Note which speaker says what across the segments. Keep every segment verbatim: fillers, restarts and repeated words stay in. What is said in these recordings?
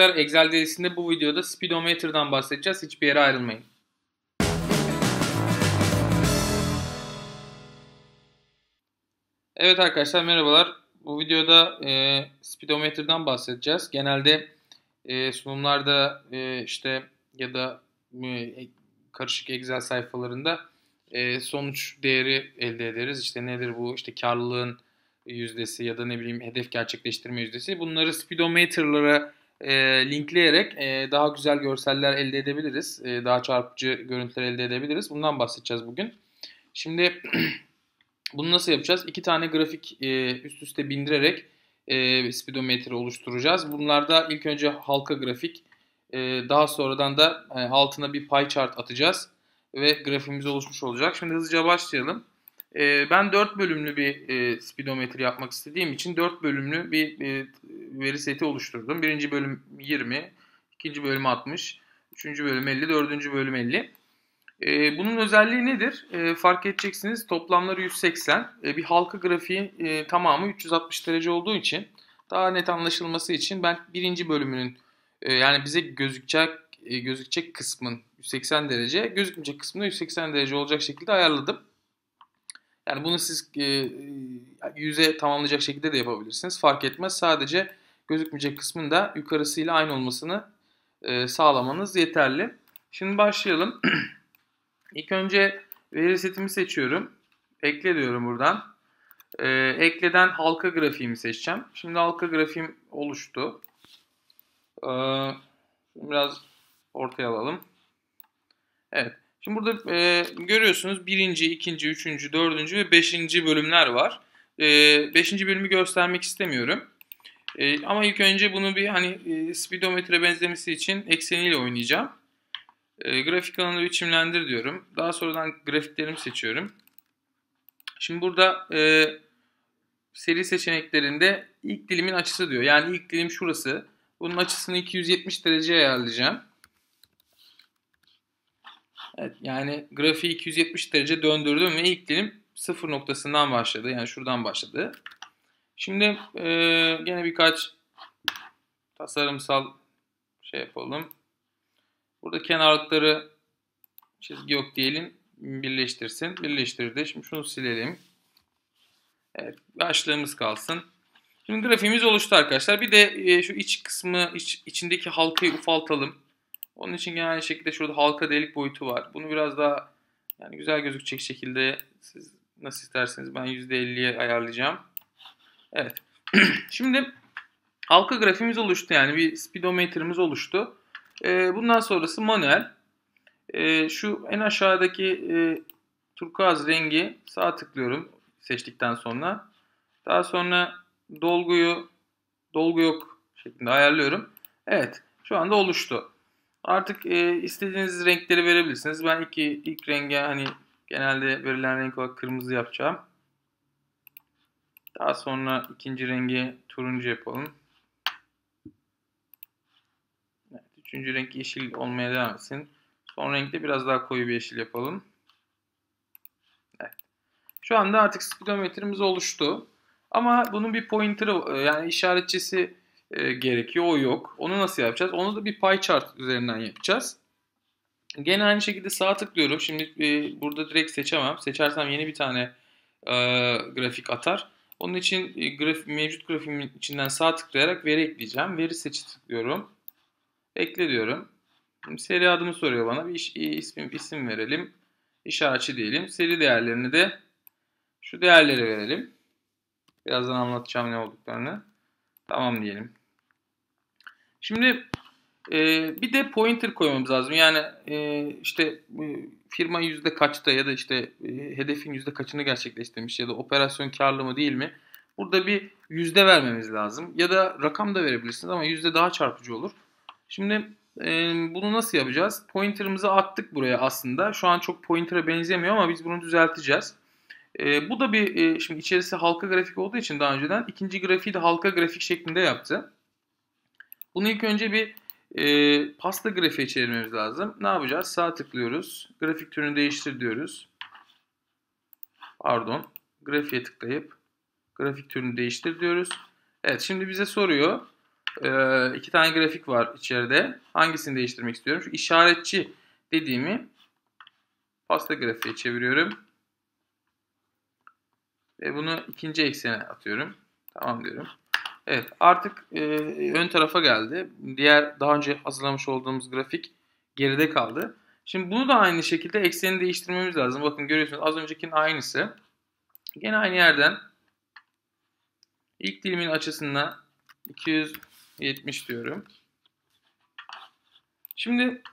Speaker 1: arkadaşlar, Excel dersinde bu videoda speedometer'dan bahsedeceğiz. Hiçbir yere ayrılmayın. Evet arkadaşlar, merhabalar. Bu videoda e, speedometer'dan bahsedeceğiz. Genelde e, sunumlarda e, işte ya da e, karışık Excel sayfalarında e, sonuç değeri elde ederiz. İşte nedir bu? İşte karlılığın yüzdesi ya da ne bileyim hedef gerçekleştirme yüzdesi. Bunları speedometer'lara e, linkleyerek e, daha güzel görseller elde edebiliriz. E, daha çarpıcı görüntüler elde edebiliriz. Bundan bahsedeceğiz bugün. Şimdi bunu nasıl yapacağız? İki tane grafik e, üst üste bindirerek e, speedometre oluşturacağız. Bunlarda ilk önce halka grafik, e, daha sonradan da e, altına bir pie chart atacağız ve grafimiz oluşmuş olacak. Şimdi hızlıca başlayalım. E, ben dört bölümlü bir e, speedometre yapmak istediğim için dört bölümlü bir e, veri seti oluşturdum. Birinci bölüm yirmi, ikinci bölüm altmış, üçüncü bölüm elli, dördüncü bölüm elli. E, bunun özelliği nedir? E, fark edeceksiniz, toplamları yüz seksen. E, bir halka grafiği e, tamamı üç yüz altmış derece olduğu için daha net anlaşılması için ben birinci bölümünün e, yani bize gözükecek e, gözükecek kısmın yüz seksen derece, gözükmeyecek kısmında yüz seksen derece olacak şekilde ayarladım. Yani bunu siz e, yüze tamamlayacak şekilde de yapabilirsiniz. Fark etmez. Sadece gözükmeyecek kısmın da yukarısıyla aynı olmasını e, sağlamanız yeterli. Şimdi başlayalım. İlk önce veri setimi seçiyorum. Ekle diyorum buradan. Ee, ekleden halka grafiğimi seçeceğim. Şimdi halka grafiğim oluştu. Ee, biraz ortaya alalım. Evet. Şimdi burada e, görüyorsunuz birinci, ikinci, üçüncü, dördüncü ve beşinci bölümler var. E, beşinci bölümü göstermek istemiyorum. E, ama ilk önce bunu bir hani e, speedometre benzemesi için ekseniyle oynayacağım. E, grafik alanı biçimlendir diyorum. Daha sonradan grafiklerimi seçiyorum. Şimdi burada e, seri seçeneklerinde ilk dilimin açısı diyor. Yani ilk dilim şurası. Bunun açısını iki yüz yetmiş dereceye ayarlayacağım. Evet, yani grafiği iki yüz yetmiş derece döndürdüm ve ilk dilim sıfır noktasından başladı. Yani şuradan başladı. Şimdi e, gene birkaç tasarımsal şey yapalım. Burada kenarlıkları çizgi yok diyelim. Birleştirsin. Birleştirdi. Şimdi şunu silelim. Evet, başlığımız kalsın. Şimdi grafiğimiz oluştu arkadaşlar. Bir de e, şu iç kısmı, iç, içindeki halkayı ufaltalım. Onun için yine aynı şekilde şurada halka delik boyutu var. Bunu biraz daha yani güzel gözükecek şekilde siz nasıl isterseniz ben yüzde elliye ayarlayacağım. Evet. Şimdi halka grafiğimiz oluştu. Yani bir speedometre'imiz oluştu. E, bundan sonrası manuel. E, şu en aşağıdaki e, turkuaz rengi sağ tıklıyorum seçtikten sonra. Daha sonra dolguyu dolgu yok şeklinde ayarlıyorum. Evet, şu anda oluştu. Artık e, istediğiniz renkleri verebilirsiniz. Ben ilk, ilk renge hani genelde verilen renk olarak kırmızı yapacağım. Daha sonra ikinci rengi turuncu yapalım. Evet, üçüncü renk yeşil olmaya devam etsin. Son renkte biraz daha koyu bir yeşil yapalım. Evet. Şu anda artık speedometremiz oluştu. Ama bunun bir pointer'ı yani işaretçisi e, gerekiyor. O yok. Onu nasıl yapacağız? Onu da bir pie chart üzerinden yapacağız. Gene aynı şekilde sağ tıklıyorum. Şimdi e, burada direkt seçemem. Seçersem yeni bir tane e, grafik atar. Onun için e, graf, mevcut grafiğimin içinden sağ tıklayarak veri ekleyeceğim. Veri seçi tıklıyorum. Ekle diyorum. Şimdi seri adımı soruyor bana. Bir iş, isim, isim verelim. İşaretçi diyelim. Seri değerlerini de şu değerleri verelim. Birazdan anlatacağım ne olduklarını. Tamam diyelim. Şimdi e, bir de pointer koymamız lazım. Yani e, işte e, firma yüzde kaçta ya da işte e, hedefin yüzde kaçını gerçekleştirmiş ya da operasyon karlı mı değil mi? Burada bir yüzde vermemiz lazım. Ya da rakam da verebilirsiniz ama yüzde daha çarpıcı olur. Şimdi e, bunu nasıl yapacağız? Pointer'ımızı attık buraya aslında. Şu an çok pointer'a benzemiyor ama biz bunu düzelteceğiz. E, bu da bir e, şimdi içerisi halka grafik olduğu için daha önceden ikinci grafiği de halka grafik şeklinde yaptı. Bunu ilk önce bir e, pasta grafiğe çevirmemiz lazım. Ne yapacağız? Sağ tıklıyoruz. Grafik türünü değiştir diyoruz. Pardon. Grafiğe tıklayıp grafik türünü değiştir diyoruz. Evet, şimdi bize soruyor. Ee, iki tane grafik var içeride. Hangisini değiştirmek istiyorum? Şu işaretçi dediğimi pasta grafiğe çeviriyorum. Ve bunu ikinci eksene atıyorum. Tamam diyorum. Evet, artık e, ön tarafa geldi. Diğer daha önce hazırlamış olduğumuz grafik geride kaldı. Şimdi bunu da aynı şekilde ekseni değiştirmemiz lazım. Bakın görüyorsunuz az öncekinin aynısı. Gene aynı yerden ilk dilimin açısına iki yüz yetmiş diyorum. Şimdi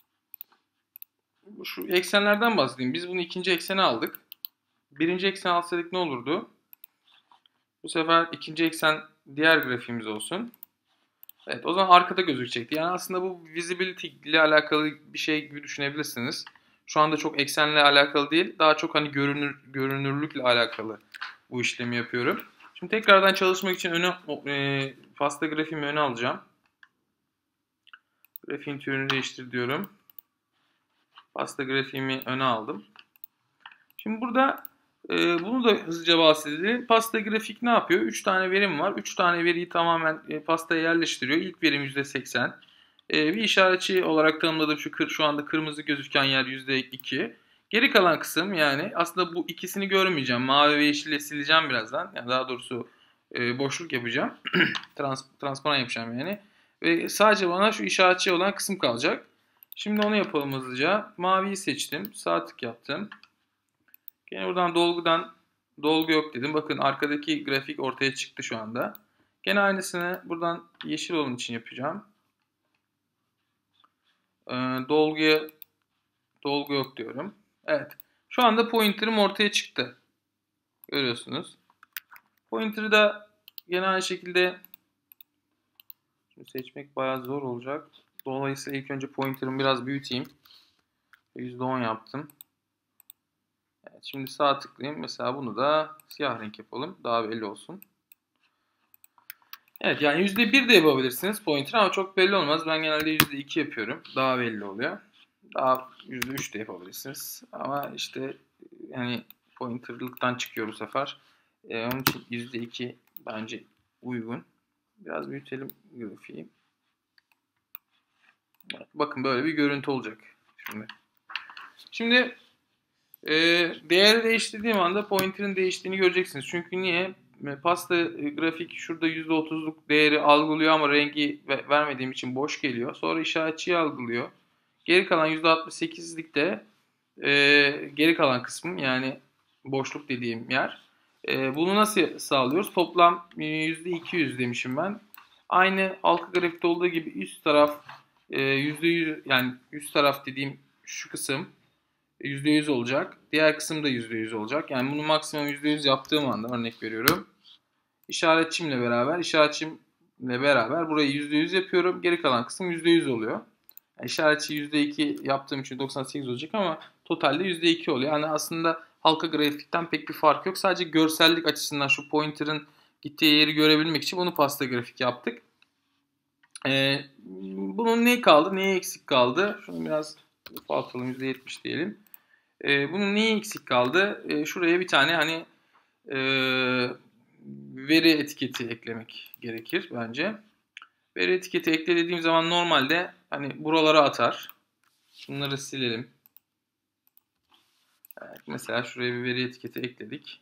Speaker 1: şu eksenlerden bahsedeyim. Biz bunu ikinci eksene aldık. Birinci eksen alsaydık ne olurdu? Bu sefer ikinci eksen diğer grafiğimiz olsun. Evet, o zaman arkada gözükecekti. Yani aslında bu visibility ile alakalı bir şey gibi düşünebilirsiniz. Şu anda çok eksenle alakalı değil. Daha çok hani görünür, görünürlükle alakalı bu işlemi yapıyorum. Şimdi tekrardan çalışmak için öne, e, pasta grafiğimi öne alacağım. Grafiğin türünü değiştir diyorum. Pasta grafiğimi öne aldım. Şimdi burada e, bunu da hızlıca bahsedelim. Pasta grafik ne yapıyor? üç tane verim var. üç tane veriyi tamamen e, pastaya yerleştiriyor. İlk verim yüzde seksen. E, bir işaretçi olarak tanımladığım şu kır, şu anda kırmızı gözüken yer yüzde iki. Geri kalan kısım yani aslında bu ikisini görmeyeceğim. Mavi ve yeşille sileceğim birazdan. Yani daha doğrusu e, boşluk yapacağım. Trans, transparan yapacağım yani. Ve sadece bana şu işaretçi olan kısım kalacak. Şimdi onu yapalım hızlıca. Maviyi seçtim. Sağ tık yaptım. Gene buradan dolgudan dolgu yok dedim. Bakın arkadaki grafik ortaya çıktı şu anda. Gene aynısını buradan yeşil olan için yapacağım. Ee, dolguya dolgu yok diyorum. Evet. Şu anda pointer'ım ortaya çıktı. Görüyorsunuz. Pointer'ı da gene aynı şekilde şimdi seçmek bayağı zor olacak. Dolayısıyla ilk önce pointer'ımı biraz büyüteyim. yüzde on yaptım. Evet, şimdi sağ tıklayayım. Mesela bunu da siyah renk yapalım. Daha belli olsun. Evet yani yüzde bir de yapabilirsiniz pointer ama çok belli olmaz. Ben genelde yüzde iki yapıyorum. Daha belli oluyor. Daha yüzde üç de yapabilirsiniz. Ama işte yani pointerlıktan çıkıyor bu sefer. Ee, onun için yüzde iki bence uygun. Biraz büyütelim grafiği. Evet, bakın böyle bir görüntü olacak. Şimdi Şimdi e, değeri değiştirdiğim anda pointer'ın değiştiğini göreceksiniz. Çünkü niye? Pasta grafik şurada yüzde otuzluk değeri algılıyor ama rengi vermediğim için boş geliyor. Sonra işaretçiyi algılıyor. Geri kalan yüzde altmış sekizlikte e, geri kalan kısmım yani boşluk dediğim yer. E, bunu nasıl sağlıyoruz? Toplam e, yüzde iki yüz demişim ben. Aynı halka grafikte olduğu gibi üst taraf e, yüzde yüz yani üst taraf dediğim şu kısım yüzde yüz olacak. Diğer kısım da yüzde yüz olacak. Yani bunu maksimum yüzde yüz yaptığım anda örnek veriyorum. İşaretçimle beraber, işaretçimle beraber burayı yüzde yüz yapıyorum. Geri kalan kısım yüzde yüz oluyor. Yani işaretçi yüzde iki yaptığım için doksan sekiz olacak ama totalde yüzde iki oluyor. Yani aslında halka grafikten pek bir fark yok. Sadece görsellik açısından şu pointer'ın gittiği yeri görebilmek için bunu pasta grafik yaptık. Ee, bunun ne kaldı? Neye eksik kaldı? Şunu biraz ufaltalım yüzde yetmiş diyelim. Ee, bunun neyi eksik kaldı? Ee, şuraya bir tane hani e, veri etiketi eklemek gerekir bence. Veri etiketi ekle dediğim zaman normalde hani buralara atar. Bunları silelim. Evet, mesela şuraya bir veri etiketi ekledik.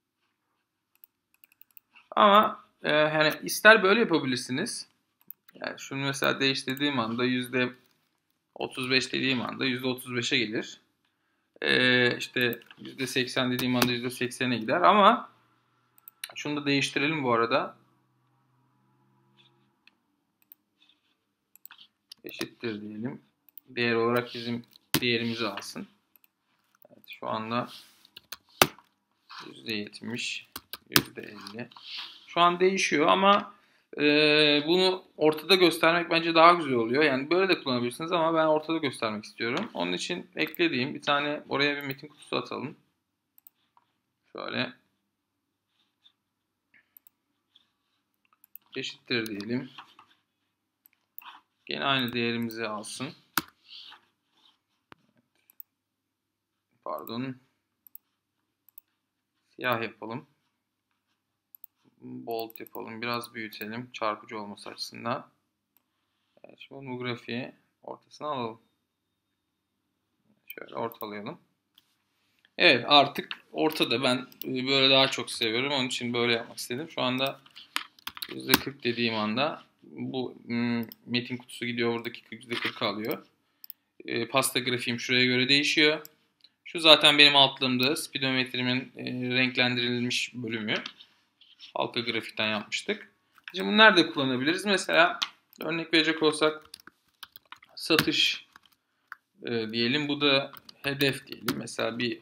Speaker 1: Ama e, hani ister böyle yapabilirsiniz. Yani şunu mesela değiştirdiğim anda yüzde otuz beş dediğim anda yüzde otuz beşe gelir. Ee, işte yüzde seksen dediğim anda yüzde seksene gider ama şunu da değiştirelim bu arada. Eşittir diyelim. Değer olarak bizim değerimizi alsın. Evet, şu anda yüzde yetmiş, yüzde elli. Şu an değişiyor ama e, bunu ortada göstermek bence daha güzel oluyor. Yani böyle de kullanabilirsiniz ama ben ortada göstermek istiyorum. Onun için eklediğim bir tane oraya bir metin kutusu atalım. Şöyle eşittir diyelim. Gene aynı değerimizi alsın. Pardon. Siyah yapalım. bold yapalım. Biraz büyütelim. Çarpıcı olması açısından. Evet, şimdi bu grafiği ortasına alalım. Şöyle ortalayalım. Evet, artık ortada. Ben böyle daha çok seviyorum. Onun için böyle yapmak istedim. Şu anda yüzde kırk dediğim anda bu metin kutusu gidiyor. Buradaki yüzde kırk alıyor. E, pasta grafiğim şuraya göre değişiyor. Şu zaten benim altlığımda speedometremin e, renklendirilmiş bölümü. Halka grafikten yapmıştık. Şimdi bunu nerede kullanabiliriz? Mesela örnek verecek olsak satış e, diyelim. Bu da hedef diyelim. Mesela bir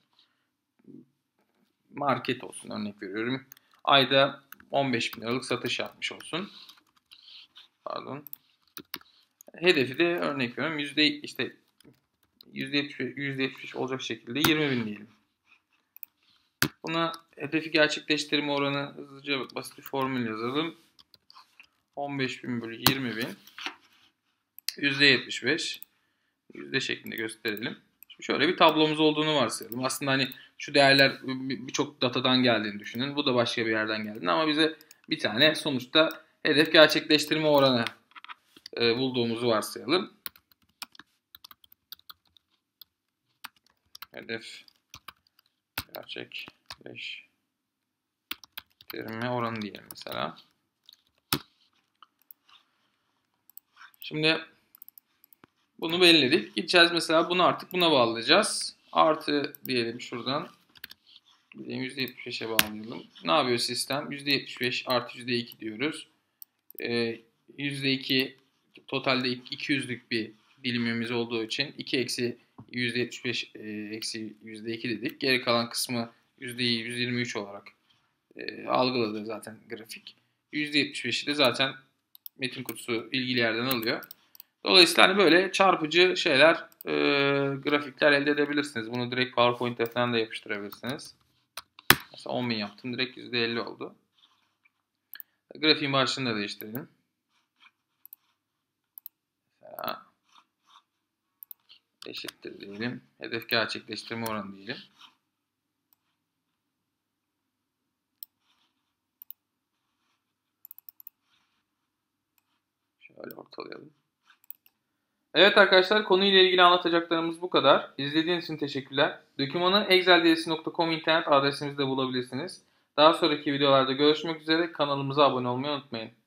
Speaker 1: market olsun, örnek veriyorum. Ayda on beş bin liralık satış yapmış olsun. Pardon. Hedefi de örnek veriyorum. Yüzde işte yüzde yetmiş beş olacak şekilde yirmi bin diyelim. Buna hedefi gerçekleştirme oranı hızlıca basit bir formül yazalım. on beş bin bölü yirmi bin yüzde yetmiş beş yüzde şeklinde gösterelim. Şimdi şöyle bir tablomuz olduğunu varsayalım. Aslında hani şu değerler birçok datadan geldiğini düşünün. Bu da başka bir yerden geldiğini ama bize bir tane sonuçta hedef gerçekleştirme oranı e, bulduğumuzu varsayalım. Hedef gerçekleştirme oranı diyelim mesela. Şimdi bunu belirledik. Gideceğiz mesela bunu artık buna bağlayacağız. Artı diyelim şuradan. yüzde yetmiş beşe bağlayalım. Ne yapıyor sistem? yüzde yetmiş beş artı yüzde iki diyoruz. Ee, yüzde iki totalde iki yüzlük bir dilimimiz olduğu için iki eksi yüzde yetmiş beş e, eksi yüzde iki dedik. Geri kalan kısmı yüzde yüz yirmi üç olarak e, algıladı zaten grafik. yüzde yetmiş beşi de zaten metin kutusu ilgili yerden alıyor. Dolayısıyla hani böyle çarpıcı şeyler, e, grafikler elde edebilirsiniz. Bunu direkt PowerPoint'e falan da yapıştırabilirsiniz. Mesela on bin yaptım. Direkt yüzde elli oldu. Grafiğin başlığını da değiştirelim. Mesela eşittir diyelim. Hedef gerçekleştirme oranı diyelim. Şöyle ortalayalım. Evet arkadaşlar, konuyla ilgili anlatacaklarımız bu kadar. İzlediğiniz için teşekkürler. Dokümanı exceldersi nokta com internet adresimizde bulabilirsiniz. Daha sonraki videolarda görüşmek üzere. Kanalımıza abone olmayı unutmayın.